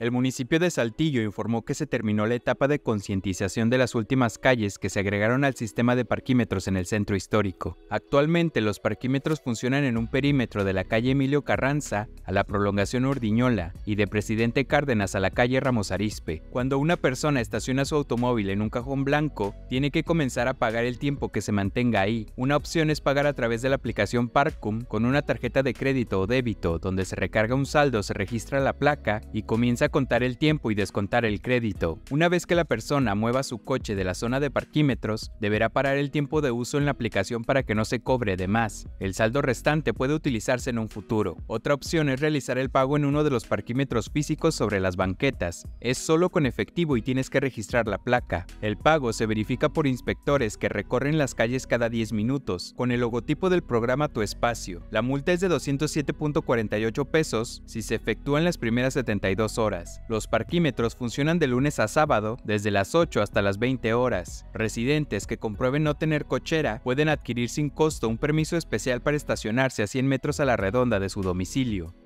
El municipio de Saltillo informó que se terminó la etapa de concientización de las últimas calles que se agregaron al sistema de parquímetros en el centro histórico. Actualmente los parquímetros funcionan en un perímetro de la calle Emilio Carranza a la prolongación Urdiñola y de Presidente Cárdenas a la calle Ramos Arizpe. Cuando una persona estaciona su automóvil en un cajón blanco, tiene que comenzar a pagar el tiempo que se mantenga ahí. Una opción es pagar a través de la aplicación Parcum con una tarjeta de crédito o débito, donde se recarga un saldo, se registra la placa y comienza a contar el tiempo y descontar el crédito. Una vez que la persona mueva su coche de la zona de parquímetros, deberá parar el tiempo de uso en la aplicación para que no se cobre de más. El saldo restante puede utilizarse en un futuro. Otra opción es realizar el pago en uno de los parquímetros físicos sobre las banquetas. Es solo con efectivo y tienes que registrar la placa. El pago se verifica por inspectores que recorren las calles cada 10 minutos, con el logotipo del programa Tu Espacio. La multa es de 207.48 pesos si se efectúa en las primeras 72 horas. Los parquímetros funcionan de lunes a sábado, desde las 8 hasta las 20 horas. Residentes que comprueben no tener cochera pueden adquirir sin costo un permiso especial para estacionarse a 100 metros a la redonda de su domicilio.